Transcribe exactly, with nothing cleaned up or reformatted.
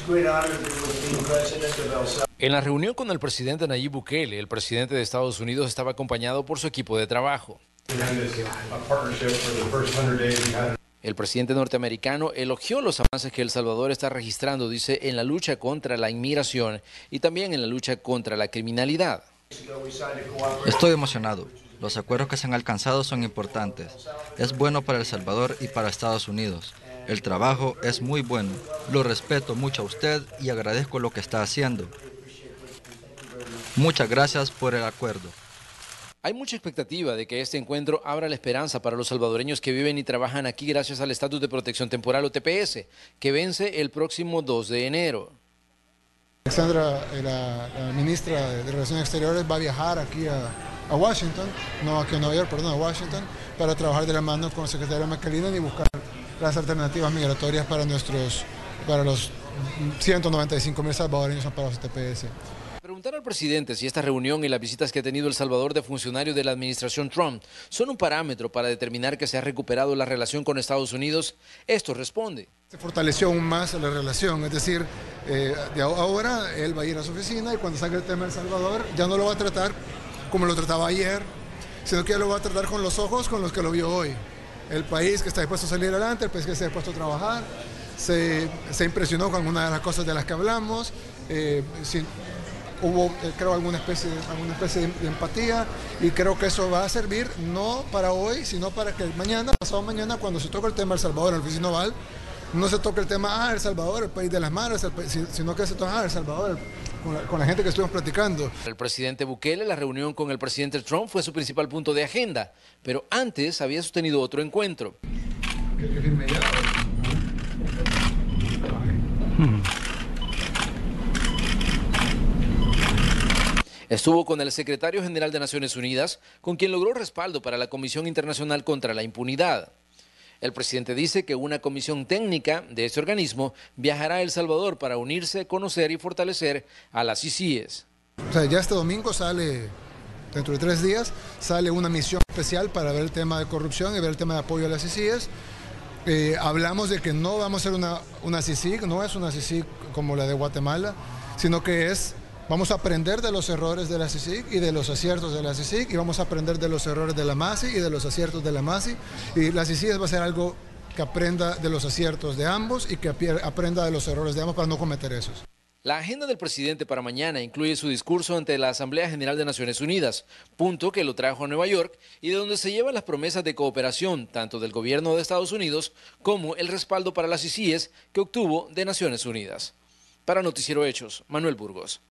En la reunión con el presidente Nayib Bukele, el presidente de Estados Unidos estaba acompañado por su equipo de trabajo. El presidente norteamericano elogió los avances que El Salvador está registrando, dice, en la lucha contra la inmigración y también en la lucha contra la criminalidad. Estoy emocionado. Los acuerdos que se han alcanzado son importantes. Es bueno para El Salvador y para Estados Unidos. El trabajo es muy bueno. Lo respeto mucho a usted y agradezco lo que está haciendo. Muchas gracias por el acuerdo. Hay mucha expectativa de que este encuentro abra la esperanza para los salvadoreños que viven y trabajan aquí gracias al Estatus de Protección Temporal o T P S, que vence el próximo dos de enero. Alexandra, la, la ministra de Relaciones Exteriores, va a viajar aquí a, a Washington, no aquí a Nueva York, perdón, a Washington, para trabajar de la mano con el secretario McAleenan y buscar las alternativas migratorias para nuestros, para los ciento noventa y cinco mil salvadoreños amparados en T P S. Preguntar al presidente si esta reunión y las visitas que ha tenido El Salvador de funcionarios de la administración Trump son un parámetro para determinar que se ha recuperado la relación con Estados Unidos, esto responde. Se fortaleció aún más la relación, es decir, eh, de ahora él va a ir a su oficina y cuando salga el tema de El Salvador ya no lo va a tratar como lo trataba ayer, sino que ya lo va a tratar con los ojos con los que lo vio hoy. El país que está dispuesto a salir adelante, el país que está dispuesto a trabajar, se, se impresionó con algunas de las cosas de las que hablamos, eh, sin, hubo, eh, creo, alguna especie, alguna especie de, de empatía y creo que eso va a servir no para hoy, sino para que mañana, pasado mañana, cuando se toque el tema de El Salvador en la oficina oval, no se toque el tema, ah, El Salvador, el país de las manos, el país, sino que se toque, ah, El Salvador, el, con, la, con la gente que estuvimos platicando. El presidente Bukele, la reunión con el presidente Trump fue su principal punto de agenda, pero antes había sostenido otro encuentro. ¿Qué, qué firme ya? Hmm. Estuvo con el secretario general de Naciones Unidas, con quien logró respaldo para la Comisión Internacional contra la Impunidad. El presidente dice que una comisión técnica de este organismo viajará a El Salvador para unirse, conocer y fortalecer a las I C I E S. O sea, ya este domingo sale, dentro de tres días, sale una misión especial para ver el tema de corrupción y ver el tema de apoyo a las I C I E S. Eh, hablamos de que no vamos a hacer una, una C I C I C, no es una C I C I C como la de Guatemala, sino que es... Vamos a aprender de los errores de la C I C I C y de los aciertos de la C I C I C y vamos a aprender de los errores de la M A S I y de los aciertos de la M A S I. Y la C I C I C va a ser algo que aprenda de los aciertos de ambos y que aprenda de los errores de ambos para no cometer esos. La agenda del presidente para mañana incluye su discurso ante la Asamblea General de Naciones Unidas, punto que lo trajo a Nueva York y de donde se llevan las promesas de cooperación tanto del gobierno de Estados Unidos como el respaldo para las I C I E S que obtuvo de Naciones Unidas. Para Noticiero Hechos, Manuel Burgos.